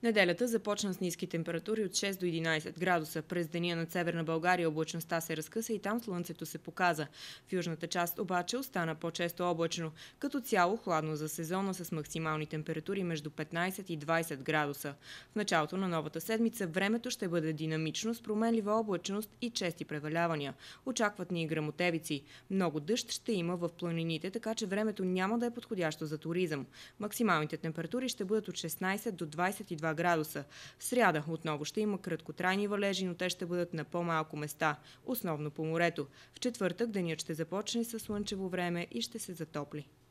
Неделята започна с ниски температури от 6 до 11 градуса. През деня над Северна България облачността се разкъса и там слънцето се показа. В южната част обаче остана по-често облачно. Като цяло хладно за сезона с максимални температури между 15 и 20 градуса. В началото на новата седмица времето ще бъде динамично с променлива облачност и чести превалявания. Очакват ни и гръмотевици. Много дъжд ще има в планините, така че времето няма да е подходящо за туризъм. Максималните температури ще бъдат от 16 до 22 градуса. В сряда отново ще има краткотрайни валежи, но те ще бъдат на по-малко места, основно по морето. В четвъртък денят ще започне със слънчево време и ще се затопли.